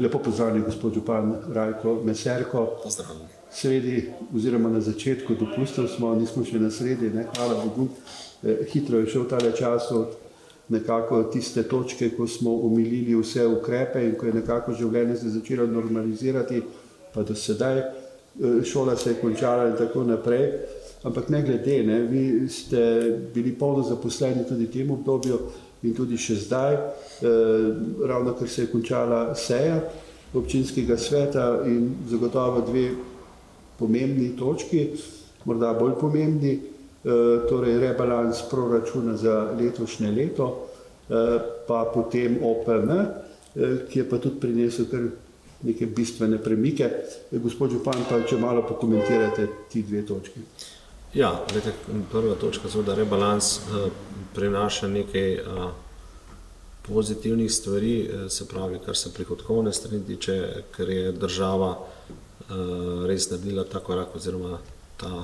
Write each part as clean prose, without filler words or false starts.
Lepo pozdravljen, gospod župan Rajko Meserko. Pozdravljen. Sredi oziroma na začetku dopustov smo, nismo še na sredi, ne, hvala Bogu. Hitro je šel tale čas od nekako tiste točke, ko smo omilili vse ukrepe in ko je nekako življenje se začelo normalizirati, pa do sedaj. Šola se je končala in tako naprej. Ampak ne glede, ne, vi ste bili polno zaposleni tudi v tem obdobju in tudi še zdaj, ravno ker se je končala seja občinskega sveta in zagotovo dve pomembni točki, morda bolj pomembni, torej rebalans proračuna za letošnje leto, pa potem OPN, ki je pa tudi prinesel kar neke bistvene premike. Gospod župan, pa če malo pokomentirate ti dve točki. Ja, gledajte, prva točka, seveda rebalans prinaša nekaj pozitivnih stvari, se pravi, kar se prihodkovne strani tiče, ker je država res naredila ta korak, oziroma ta,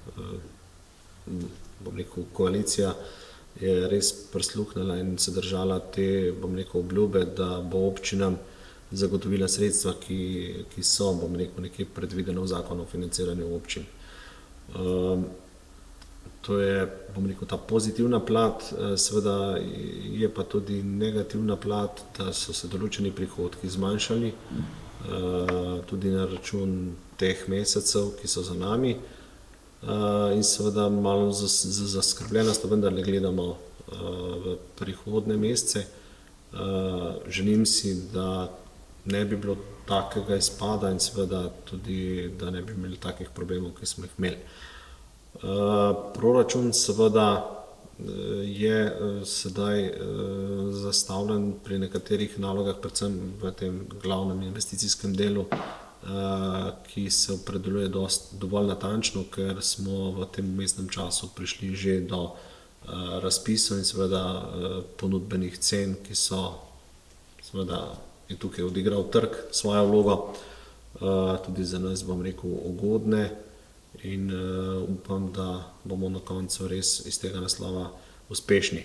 bom rekel, koalicija je res prisluhnila in se držala te, bom rekel, obljube, da bo občinam zagotovila sredstva, ki so, bom rekel, nekje predvidena v zakonu o financiranju občin. To je, bom rekel, ta pozitivna plat, seveda je pa tudi negativna plat, da so se določeni prihodki zmanjšali, tudi na račun teh mesecev, ki so za nami, in seveda malo z zaskrbljenostjo vendarle gledamo v prihodnje mesece. Želim si, da ne bi bilo takega izpada in seveda tudi, da ne bi imeli takih problemov, ki smo jih imeli. Proračun seveda je sedaj zastavljen pri nekaterih nalogah, predvsem v tem glavnem investicijskem delu, ki se opredeljuje dovolj natančno, ker smo v tem vmesnem času prišli že do razpisov in seveda ponudbenih cen, ki so, seveda je tukaj odigral trg svojo vlogo, tudi za nas, bom rekel, ugodne. In upam, da bomo na koncu res iz tega naslova uspešni.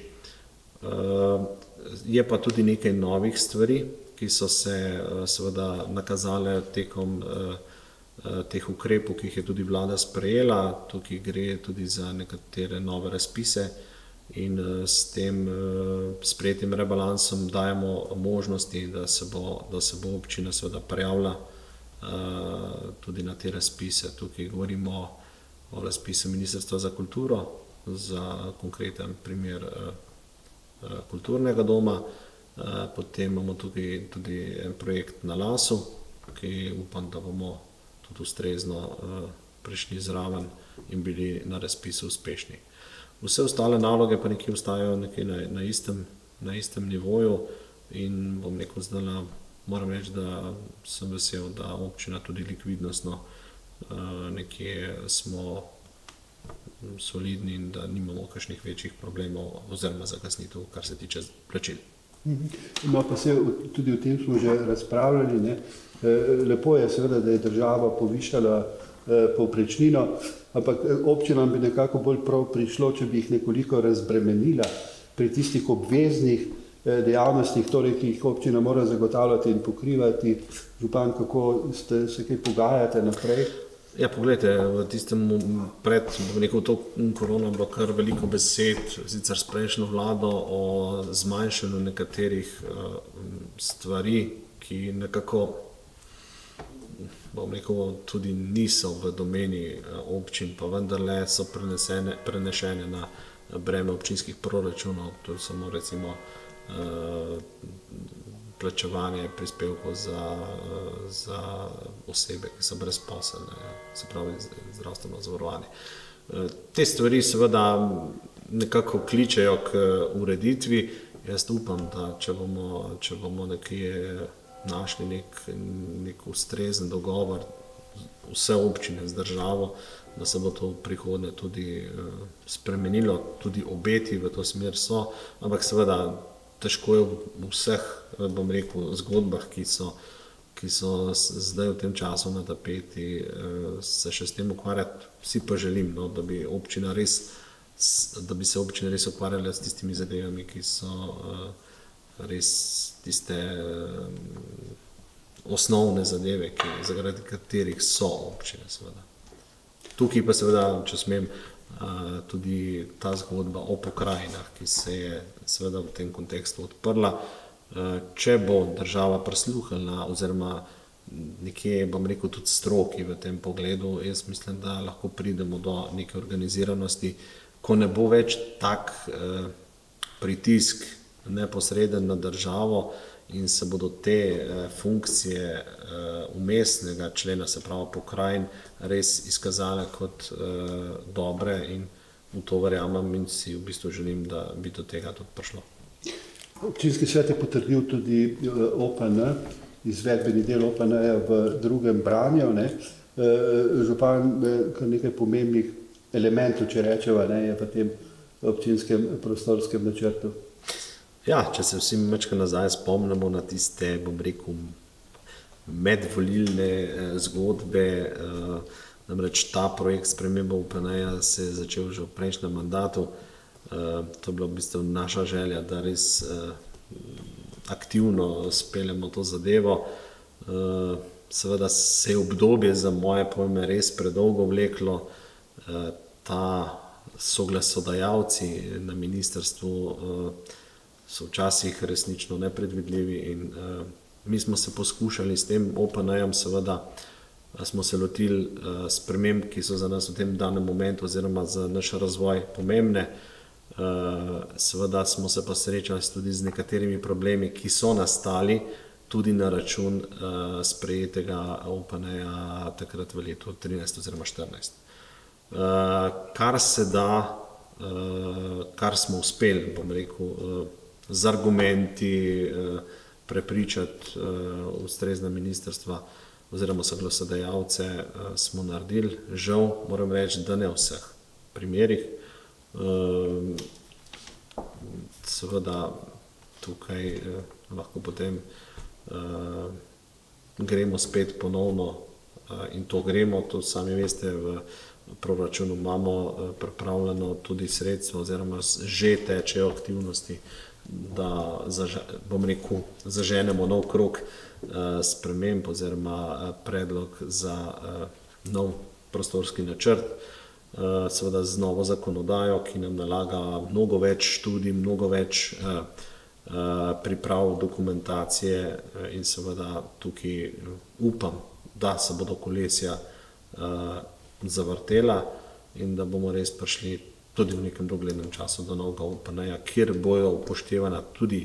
Je pa tudi nekaj novih stvari, ki so se seveda nakazale tekom teh ukrepov, ki jih je tudi vlada sprejela. Tukaj gre tudi za nekatere nove razpise in s tem sprejetim rebalansom dajemo možnosti, da se bo občina seveda prijavila tudi na te razpise. Tukaj govorimo o razpisu Ministrstva za kulturo, za konkreten primer kulturnega doma. Potem imamo tukaj tudi en projekt na Lasu, ki upam, da bomo tudi ustrezno prišli zraven in bili na razpisu uspešni. Vse ostale naloge pa nekje ostajajo na istem nivoju in bom rekel, zdaj moram reči, da sem vesel, da občina tudi likvidnostno nekje smo solidni in da nimamo kakšnih večjih problemov oziroma zakasnitev, kar se tiče plačil. No, pa se tudi o tem smo že razpravljali, ne. Lepo je seveda, da je država povišala povprečnino, ampak občinam bi nekako bolj prav prišlo, če bi jih nekoliko razbremenila pri tistih obveznih dejavnostih, torej, ki jih občina mora zagotavljati in pokrivati. Župan, kako se kaj pogajate naprej? Ja, pogledajte, v tistem pred, bom rekel, to korona bilo kar veliko besed, sicer s prejšnjo vlado, o zmanjšanju nekaterih stvari, ki nekako, bom rekel, tudi niso v domeni občin, pa vendarle so prenešene na breme občinskih proračunov. To je samo recimo plačevanje prispevkov za osebe, ki so brezposelne, se pravi zdravstveno zavarovanje. Te stvari seveda nekako kličejo k ureditvi. Jaz upam, da če bomo nekje našli nek ustrezen dogovor vse občine z državo, da se bo to v prihodnje tudi spremenilo, tudi obeti v to smer so, ampak seveda težko je v vseh, bom rekel, zgodbah, ki so zdaj v tem času na tapeti, se še s tem ukvarjati. Vsi pa želim, no, da bi se občine res ukvarjale s tistimi zadevami, ki so res tiste osnovne zadeve, zaradi katerih so občine. Seveda. Tukaj pa seveda, če smem, tudi ta zgodba o pokrajinah, ki se je seveda v tem kontekstu odprla. Če bo država prisluhnila oziroma nekje, bom rekel, tudi stroki v tem pogledu, jaz mislim, da lahko pridemo do neke organiziranosti, ko ne bo več tak pritisk neposreden na državo in se bodo te funkcije umestnega člena, se pravi pokrajin, res izkazale kot dobre in v to verjamem in si v bistvu želim, da bi do tega tudi prišlo. Občinski svet je potrdil tudi OPN, izvedbeni del OPN-ja v drugem branju. Župan, kar nekaj pomembnih elementov, če rečeva, je v tem občinskem prostorskem načrtu. Ja, če se vsi mečka nazaj spomnimo na tiste, bom rekel, medvolilne zgodbe, namreč ta projekt spremembe OPN-ja se je začel že v prejšnjem mandatu. To je bila v bistvu naša želja, da res aktivno speljemo to zadevo. Seveda se je obdobje za moje pojme res predolgo vleklo. Ta soglasodajalci na ministrstvu so včasih resnično nepredvidljivi in mi smo se poskušali s tem OPN-jem, seveda smo se lotili sprememb, ki so za nas v tem danem momentu oziroma za naš razvoj pomembne. Seveda smo se pa srečali tudi z nekaterimi problemi, ki so nastali tudi na račun sprejetega OPN-ja takrat v letu 13 oziroma 14. Kar se da, kar smo uspeli, bom rekel, z argumenti prepričati ustrezna ministrstva oziroma soglasodajalce smo naredili. Žal, moram reči, da ne v vseh primerih. Seveda tukaj lahko potem gremo spet ponovno in to gremo, to sami veste, v proračunu imamo pripravljeno tudi sredstva oziroma že tečejo aktivnosti, da, bom rekel, zaženemo nov krog sprememb oziroma predlog za nov prostorski načrt, seveda z novo zakonodajo, ki nam nalaga mnogo več študij, mnogo več priprav dokumentacije in seveda tukaj upam, da se bodo kolesja zavrtela in da bomo res prišli tudi v nekem doglednem času do novega OPN-ja, kjer bojo upoštevane tudi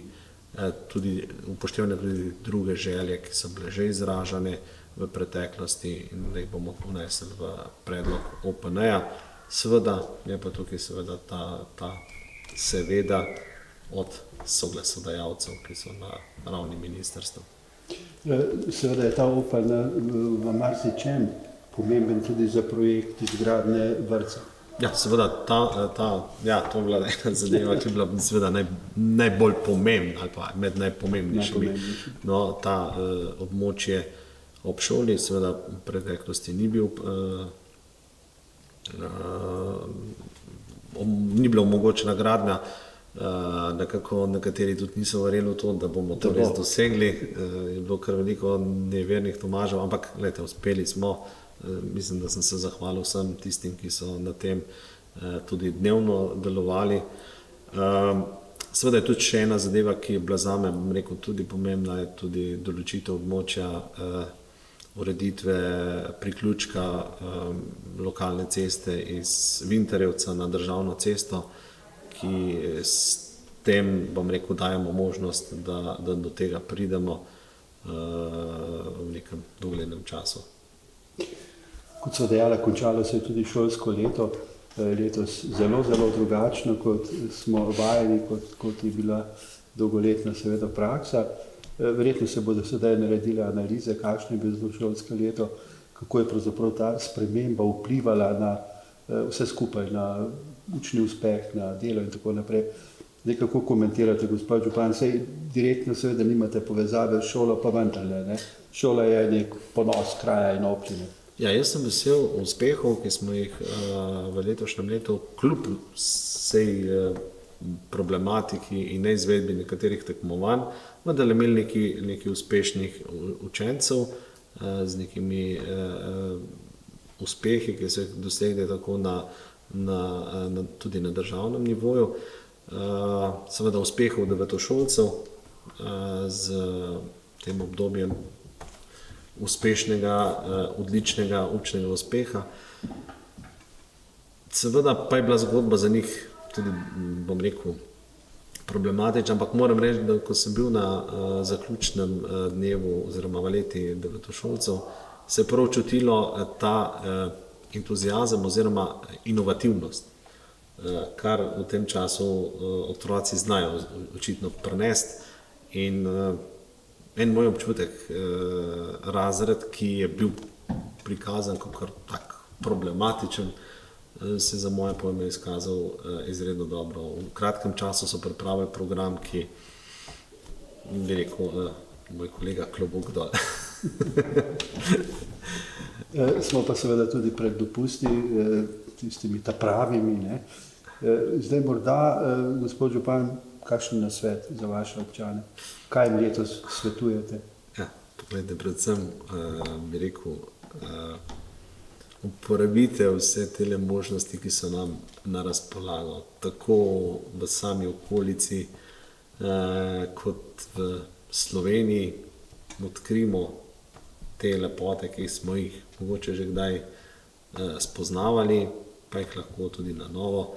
druge želje, ki so bile že izražene v preteklosti in da jih bomo vnesli v predlog OPN-ja. Seveda je pa tukaj seveda ta seveda od soglasodajalcev, ki so na ravni ministrstva. Seveda je ta OPN v marsičem pomemben tudi za projekt izgradnje vrtca. Ja, seveda, to je bila ena zadeva, ki je bila seveda najbolj pomembna ali pa med najpomembnejšimi. No, ta območje ob šoli seveda v preteklosti ni bila omogočena gradnja, nekako nekateri tudi niso verjeli v to, da bomo to res dosegli. Je bilo kar veliko nevernih Tomažev, ampak glejte, uspeli smo. Mislim, da sem se zahvalil vsem tistim, ki so na tem tudi dnevno delovali. Seveda je tudi še ena zadeva, ki je bila zame, bom rekel, tudi pomembna, je tudi določitev območja ureditve priključka lokalne ceste iz Vintarjevca na državno cesto, ki s tem, bom rekel, dajemo možnost, da do tega pridemo v nekem doglednem času. Kot so dejala, končalo se je tudi šolsko leto, letos zelo, zelo drugačno, kot smo vajeni, kot je bila dolgoletna seveda praksa. Verjetno se bodo sedaj naredile analize, kakšno je bilo šolsko leto, kako je pravzaprav ta sprememba vplivala na vse skupaj, na učni uspeh, na delo in tako naprej. Zdaj, kako komentirate, gospod župan, saj direktno seveda nimate povezave s šolo, pa vendarle, ne? Šola je nek ponos kraja in občine. Ja, jaz sem vesel uspehov, ki smo jih v letošnjem letu kljub vsej problematiki in neizvedbi nekaterih tekmovanj, vendar imeli nekaj uspešnih učencev z nekimi uspehi, ki so jih dosegli tako tudi na državnem nivoju. Seveda uspehov devetošolcev z tem obdobjem uspešnega, odličnega učnega uspeha. Seveda pa je bila zgodba za njih tudi, bom rekel, problematična, ampak moram reči, da ko sem bil na zaključnem dnevu oziroma valeti devetošolcev, se je prav čutilo ta entuziazem oziroma inovativnost, kar v tem času otroci znajo očitno prenesti. In en moj občutek, razred, ki je bil prikazan kot tak problematičen, se za moje pojme izkazal izredno dobro. V kratkem času so pripravili program, ki, bi rekel, moj kolega klobuk dol. Smo pa seveda tudi pred dopusti, tistimi ta pravimi, ne. Zdaj morda, gospod župan, kakšen nasvet za vaše občane? Kaj jim letos svetujete? Ja, pogledajte, predvsem, bi rekel, uporabite vse te možnosti, ki so nam na razpolago, tako v sami okolici, kot v Sloveniji. Odkrimo te lepote, ki smo jih mogoče že kdaj spoznavali, pa jih lahko tudi na novo.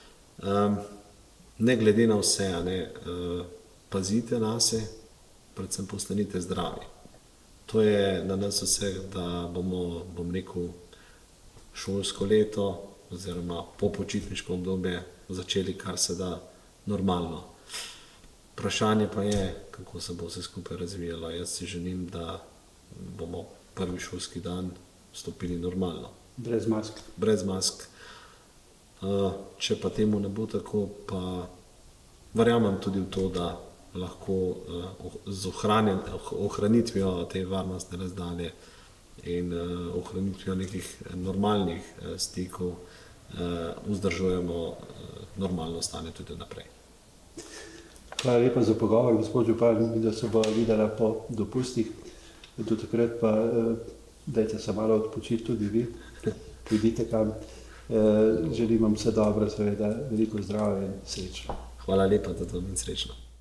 Ne glede na vse, pazite nase, predvsem postanite zdravi. To je na nas vseh, da bomo, bom rekel, šolsko leto oziroma popočitniško obdobje začeli kar se da normalno. Vprašanje pa je, kako se bo vse skupaj razvijalo. Jaz si želim, da bomo prvi šolski dan vstopili normalno. Brez mask. Brez mask. Če pa temu ne bo tako, pa verjamem tudi v to, da lahko z ohranitvijo te varnostne razdalje in ohranitvijo nekih normalnih stikov vzdržujemo normalno stanje tudi naprej. Hvala lepa za pogovor, gospod župan, da se bo videla po dopustih. Do takrat pa dajte se malo odpočiti tudi vi, pojdite kam. Želim vam vse dobro, seveda veliko zdravja in srečno. Hvala lepa, da to in srečno.